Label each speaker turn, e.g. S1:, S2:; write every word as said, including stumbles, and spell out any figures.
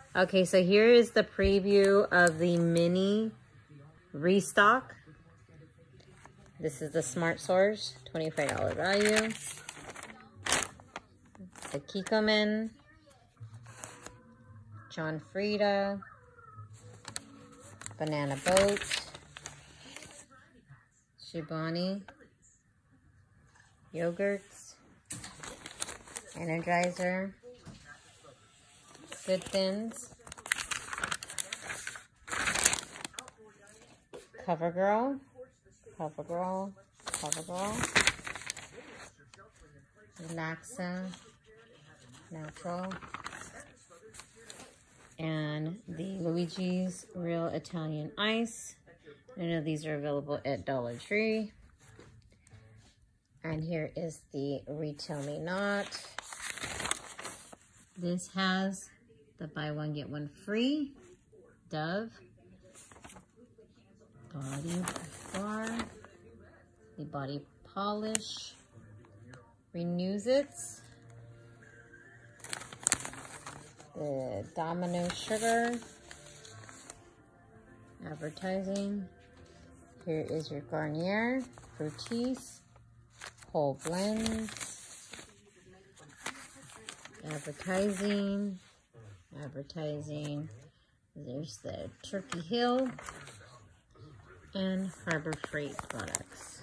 S1: Okay, so here is the preview of the mini restock. This is the Smart Source, twenty-five dollar value. The Kikkoman, John Frieda, Banana Boat, Chobani, yogurts, Energizer, Good Thins, CoverGirl, CoverGirl, CoverGirl, Relaxa, Natural, and the Luigi's Real Italian Ice. I know these are available at Dollar Tree. And here is the Retail Me Not. This has the buy one, get one free Dove body bar, the body polish, Renews It, the Domino Sugar, advertising. Here is your Garnier, Fructis, Whole Blends, advertising, advertising. There's the Turkey Hill and Harbor Freight products.